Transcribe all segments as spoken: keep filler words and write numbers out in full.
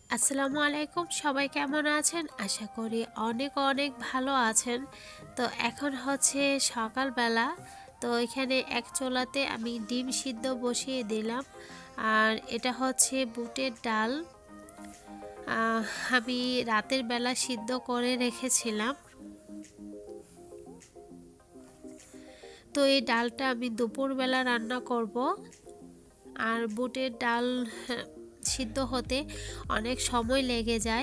আসসালামু আলাইকুম, সবাই কেমন আছেন? আশা করি অনেক অনেক ভালো আছেন। তো এখন হচ্ছে সকালবেলা। তো এখানে এক চুলাতে আমি ডিম সিদ্ধ বসিয়ে দিলাম। আর এটা হচ্ছে বুটের ডাল। আহ, আমি রাতের বেলা সিদ্ধ করে রেখেছিলাম। তো এই ডালটা আমি দুপুরবেলা রান্না করব। আর বুটের ডাল হ্যাঁ, সিদ্ধ হতে অনেক সময় লেগে যায়।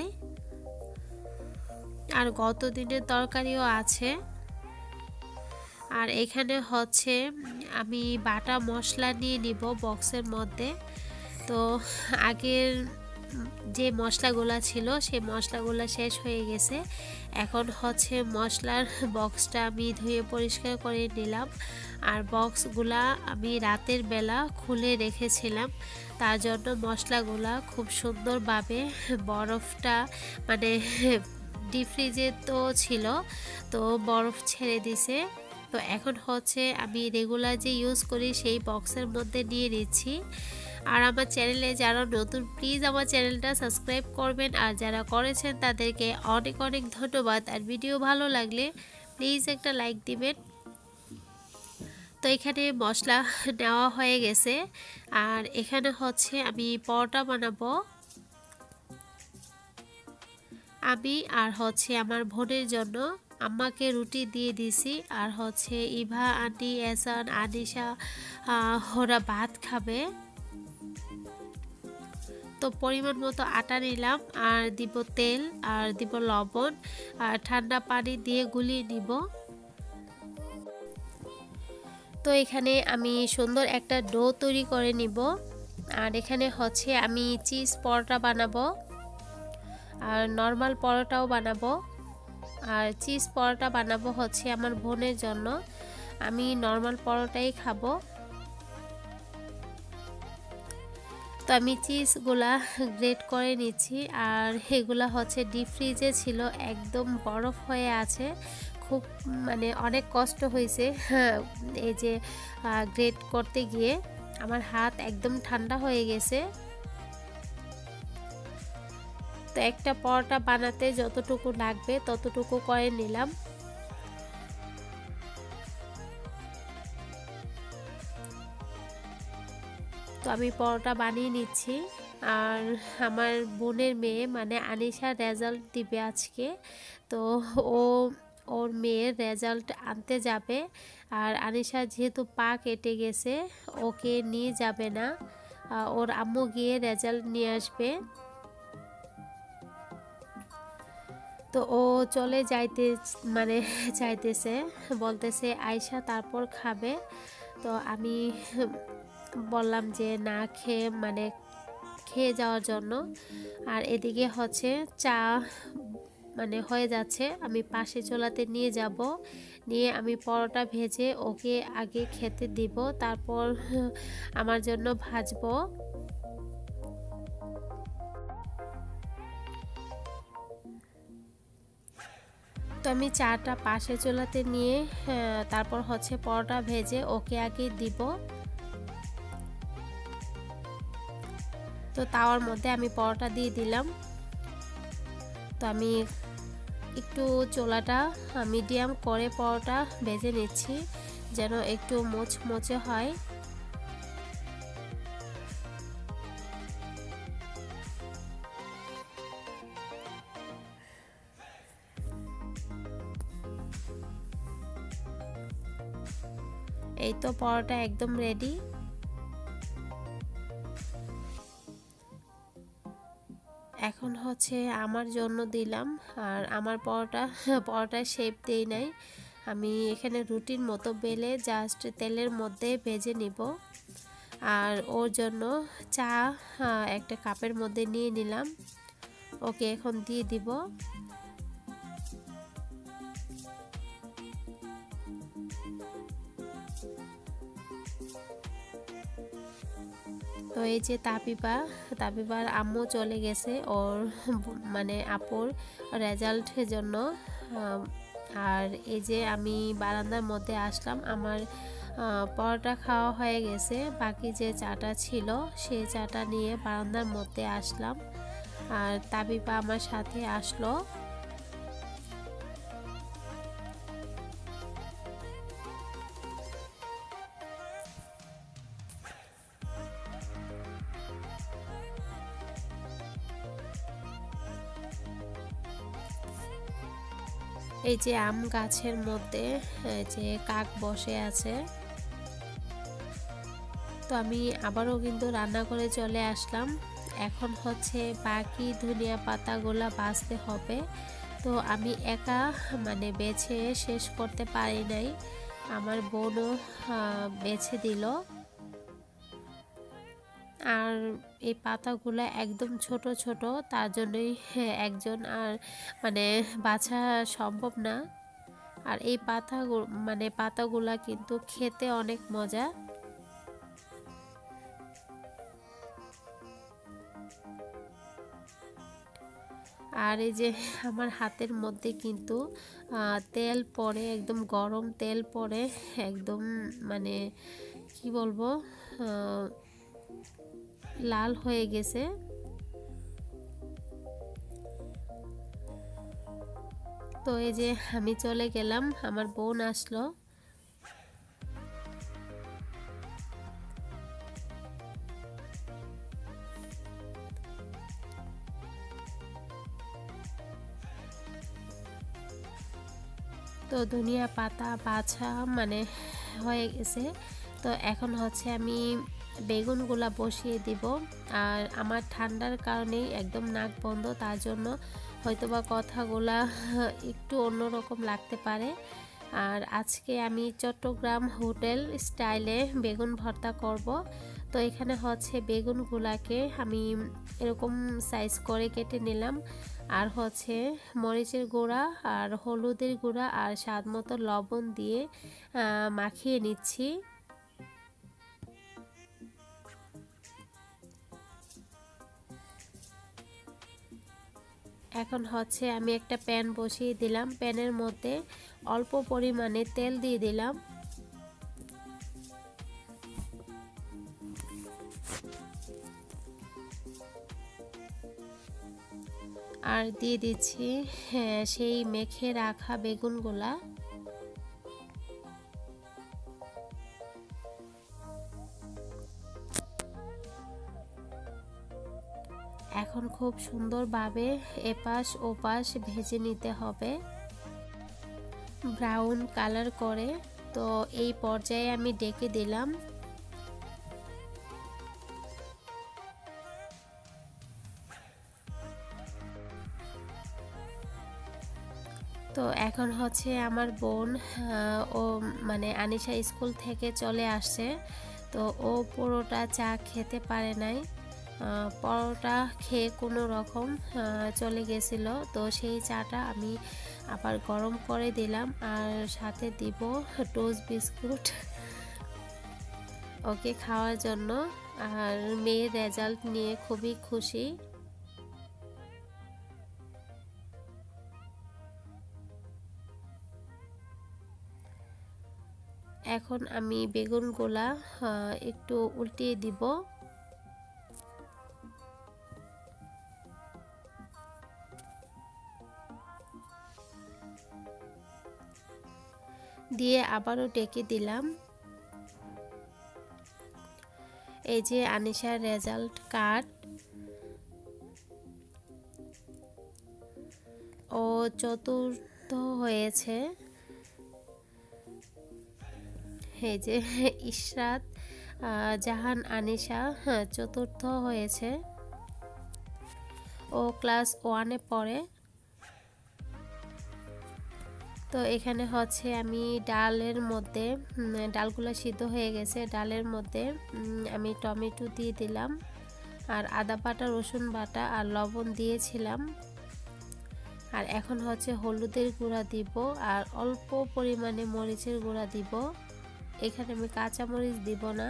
আর গত দিনের তরকারিও আছে। আর এখানে হচ্ছে আমি বাটা মশলা নিয়ে নিব বক্সের মধ্যে। তো আগের যে মশলাগুলো ছিল সেই মশলাগুলো শেষ হয়ে গেছে। এখন হচ্ছে মশলার বক্সটা আমি ধুয়ে পরিষ্কার করে নিলাম। আর বক্সগুলা আমি রাতের বেলা খুলে রেখেছিলাম, তার জন্য মশলাগুলা খুব সুন্দরভাবে বরফটা মানে ডিপ ফ্রিজে তো ছিল, তো বরফ ছেড়ে দিছে। তো এখন হচ্ছে আমি রেগুলার যে ইউজ করি সেই বক্সের মধ্যে নিয়ে নিচ্ছি। আর আমার চ্যানেলে যারা নতুন, প্লিজ আমার চ্যানেলটা সাবস্ক্রাইব করবেন, আর যারা করেছেন তাদেরকে অনেক অনেক ধন্যবাদ। আর ভিডিও ভালো লাগলে প্লিজ একটা লাইক দিবেন। তো এখানে মশলা নেওয়া হয়ে গেছে। আর এখানে হচ্ছে আমি পরোটা বানাবো। আমি আর হচ্ছে আমার বোনের জন্য আম্মাকে রুটি দিয়ে দিছি। আর হচ্ছে ইভা আন্টি, এসান, আনিশা ওরা ভাত খাবে। তো পরিমাণ মতো আটা নিলাম, আর দিব তেল, আর দিব লবণ, আর ঠান্ডা পানি দিয়ে গুলিয়ে নিব। তো এখানে আমি সুন্দর একটা ডো তৈরি করে নিব। আর এখানে হচ্ছে আমি চিজ পরোটা বানাবো, আর নর্মাল পরোটাও বানাবো। আর চিজ পরোটা বানাবো হচ্ছে আমার বোনের জন্য, আমি নর্মাল পরোটাই খাবো। তো আমি চিজগুলা গ্রেট করে নিচ্ছি। আর এগুলা হচ্ছে ডিপ ফ্রিজে ছিল, একদম বরফ হয়ে আছে। খুব মানে অনেক কষ্ট হয়েছে এই যে গ্রেট করতে গিয়ে আমার হাত একদম ঠান্ডা হয়ে গেছে। তো একটা পরোটা বানাতে যতটুকু লাগবে ততটুকু করে নিলাম। তো আমি পরোটা বানিয়ে নিচ্ছি। আর আমার বোনের মেয়ে মানে আনিশা রেজাল্ট দিবে আজকে। তো ও ওর মেয়ের রেজাল্ট আনতে যাবে। আর আনিশা যেহেতু পা কেটে গেছে, ওকে নিয়ে যাবে না, ওর আম্মু গিয়ে রেজাল্ট নিয়ে আসবে। তো ও চলে যাইতে মানে চাইতেছে, বলতেছে আয়শা তারপর খাবে। তো আমি বললাম যে না খেয়ে মানে খেয়ে যাওয়ার জন্য। আর এদিকে হচ্ছে চা মানে হয়ে যাচ্ছে, আমি পাশে চুলাতে নিয়ে যাব, নিয়ে আমি পরোটা ভেজে ওকে আগে খেতে দিব, তারপর আমার জন্য ভাজবো। তো আমি চাটা পাশে চুলাতে নিয়ে তারপর হচ্ছে পরোটা ভেজে ওকে আগে দিব। তো তাওয়ার মধ্যে আমি পরোটা দিয়ে দিলাম। তো আমি একটু চুলাটা মিডিয়াম করে পরোটা ভেজে নিচ্ছি, যেন একটু মোচমোচে হয়। এই তো পরোটা একদম রেডি। এখন হচ্ছে আমার জন্য দিলাম। আর আমার পরোটা পরোটার শেপ দেই নাই, আমি এখানে রুটির মতো বেলে জাস্ট তেলের মধ্যে ভেজে নিব। আর ওর জন্য চা একটা কাপের মধ্যে নিয়ে নিলাম, ওকে এখন দিয়ে দিব। তো এই যে তাপিপা তাপিপার আম্মু চলে গেছে ওর মানে আপুর রেজাল্টের জন্য। আর এই যে আমি বারান্দার মধ্যে আসলাম, আমার পরোটা খাওয়া হয়ে গেছে, বাকি যে চাটা ছিল সেই চাটা নিয়ে বারান্দার মধ্যে আসলাম। আর তাবিবা আমার সাথে আসলো। এই যে আম গাছের মধ্যে যে কাক বসে আছে। তো আমি আবারও কিন্তু রান্না করে চলে আসলাম। এখন হচ্ছে বাকি ধনিয়া পাতাগুলা বাছতে হবে। তো আমি একা মানে বেছে শেষ করতে পারি নাই, আমার বোনও বেছে দিল। আর এই পাতাগুলো একদম ছোট ছোট, তার জন্যই একজন আর মানে বাছা সম্ভব না। আর এই পাতা মানে পাতাগুলা কিন্তু খেতে অনেক মজা। আর এই যে আমার হাতের মধ্যে কিন্তু তেল পড়ে, একদম গরম তেল পড়ে, একদম মানে কি বলবো লাল হয়ে গেছে। তো এই যে আমি চলে গেলাম, আমার বোন আসলো। তো ধনিয়া পাতা বাছা মানে হয়ে গেছে। তো এখন হচ্ছে আমি বেগুনগুলা বসিয়ে দিব। আর আমার ঠান্ডার কারণেই একদম নাক বন্ধ, তার জন্য হয়তোবা কথাগুলা একটু অন্যরকম লাগতে পারে। আর আজকে আমি চট্টগ্রাম হোটেল স্টাইলে বেগুন ভর্তা করব। তো এখানে হচ্ছে বেগুনগুলাকে আমি এরকম সাইজ করে কেটে নিলাম। আর হচ্ছে মরিচের গুঁড়া আর হলুদের গুঁড়া আর স্বাদ মতো লবণ দিয়ে মাখিয়ে নিচ্ছি। এখন হচ্ছে আমি একটা প্যান বসিয়ে দিলাম, প্যানের মধ্যে অল্প পরিমাণে তেল দিয়ে দিলাম। আর দিয়ে দিচ্ছি হ্যাঁ সেই মেখে রাখা বেগুনগুলা। এখন খুব সুন্দরভাবে এপাশ ওপাশ ভেজে নিতে হবে ব্রাউন কালার করে। তো এই পর্যায়ে আমি ডেকে দিলাম। তো এখন হচ্ছে আমার বোন ও মানে আনিশা স্কুল থেকে চলে আসছে। তো ও পুরোটা চা খেতে পারে নাই, পরোটা খেয়ে কোনো রকম চলে গেছিল। তো সেই চাটা আমি আবার গরম করে দিলাম, আর সাথে দিব টোস্ট বিস্কুট ওকে খাওয়ার জন্য। আর মেয়ের রেজাল্ট নিয়ে খুবই খুশি। এখন আমি বেগুনগুলা একটু উল্টিয়ে দিব। দিয়ে আবারও ডেকে দিলাম। এই যে আনিশার রেজাল্ট কার্ড, ও চতুর্থ হয়েছে। এই যে ইশরাত জাহান আনিশা চতুর্থ হয়েছে, ও ক্লাস ওয়ানে পড়ে। তো এখানে হচ্ছে আমি ডালের মধ্যে ডালগুলো সিদ্ধ হয়ে গেছে, ডালের মধ্যে আমি টমেটো দিয়ে দিলাম, আর আদা বাটা রসুন বাটা আর লবণ দিয়েছিলাম। আর এখন হচ্ছে হলুদের গুঁড়া দিব আর অল্প পরিমাণে মরিচের গুঁড়া দিব। এখানে আমি কাঁচা মরিচ দিব না।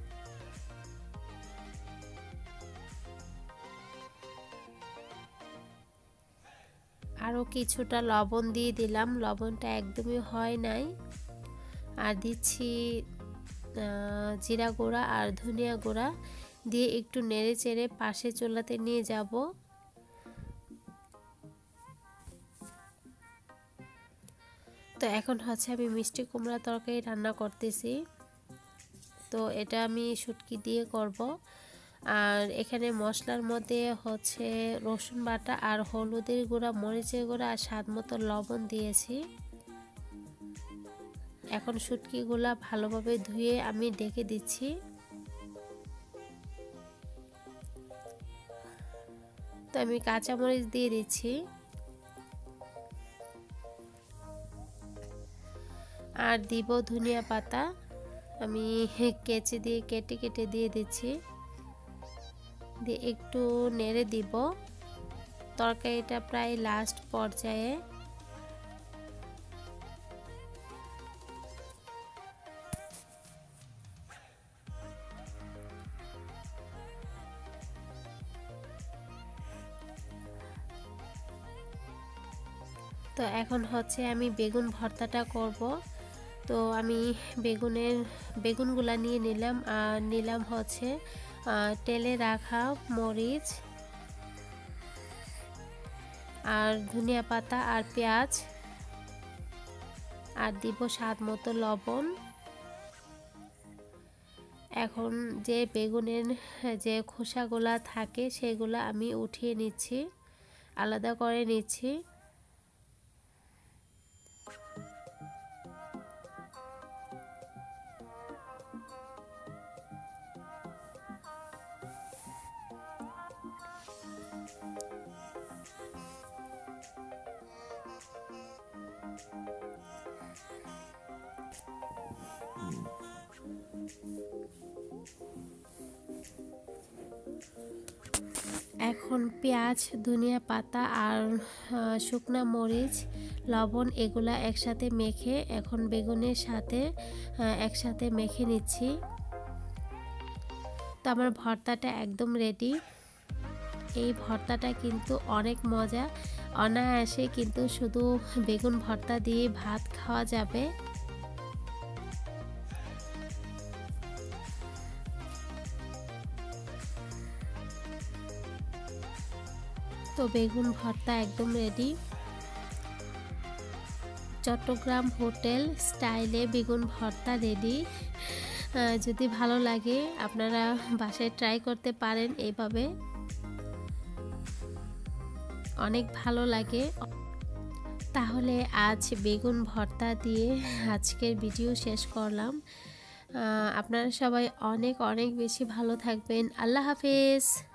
আরও কিছুটা লবণ দিয়ে দিলাম, লবণটা একদমই হয় নাই। আর দিচ্ছি জিরা গুঁড়া আর ধনিয়া গুঁড়া দিয়ে একটু নেড়ে চেড়ে পাশে চুলাতে নিয়ে যাব। তো এখন হচ্ছে আমি মিষ্টি কুমড়া তরকারি রান্না করতেছি। তো এটা আমি শুটকি দিয়ে করব। আর এখানে মশলার মধ্যে হচ্ছে রসুন বাটা আর হলুদের গুঁড়া, মরিচের গুঁড়া আর স্বাদ মতো লবণ দিয়েছি। এখন শুটকিগুলা ভালোভাবে ধুয়ে আমি ঢেকে দিচ্ছি। তো আমি কাঁচামরিচ দিয়ে দিচ্ছি আর দিব ধনিয়া পাতা। আমি কেচি দিয়ে কেটে কেটে দিয়ে দিচ্ছি, দিয়ে একটু নেড়ে দিব। তরকারিটা প্রায় লাস্ট পর্যায়ে। তো এখন হচ্ছে আমি বেগুন ভর্তাটা করব। তো আমি বেগুনের বেগুনগুলা নিয়ে নিলাম আর নিলাম হচ্ছে তেলে রাখা মরিচ আর ধনিয়া পাতা আর পেঁয়াজ, আর দিব স্বাদ মতো লবণ। এখন যে বেগুনের যে খোসাগুলা থাকে সেগুলা আমি উঠিয়ে নিচ্ছি, আলাদা করে নিচ্ছি। এখন পেঁয়াজ, ধনিয়া পাতা আর শুকনা মরিচ, লবণ এগুলা একসাথে মেখে এখন বেগুনের সাথে একসাথে মেখে নিচ্ছি। তো আমার ভর্তাটা একদম রেডি। এই ভর্তাটা কিন্তু অনেক মজা, অনায়াসে কিন্তু শুধু বেগুন ভর্তা দিয়ে ভাত খাওয়া যাবে। তো বেগুন ভর্তা একদম রেডি। চট্টগ্রাম হোটেল স্টাইলে বেগুন ভর্তা রেডি। যদি ভালো লাগে আপনারা বাসায় ট্রাই করতে পারেন, এইভাবে অনেক ভালো লাগে। তাহলে আজ বেগুন ভর্তা দিয়ে আজকের ভিডিও শেষ করলাম। আপনারা সবাই অনেক অনেক বেশি ভালো থাকবেন। আল্লাহ হাফেজ।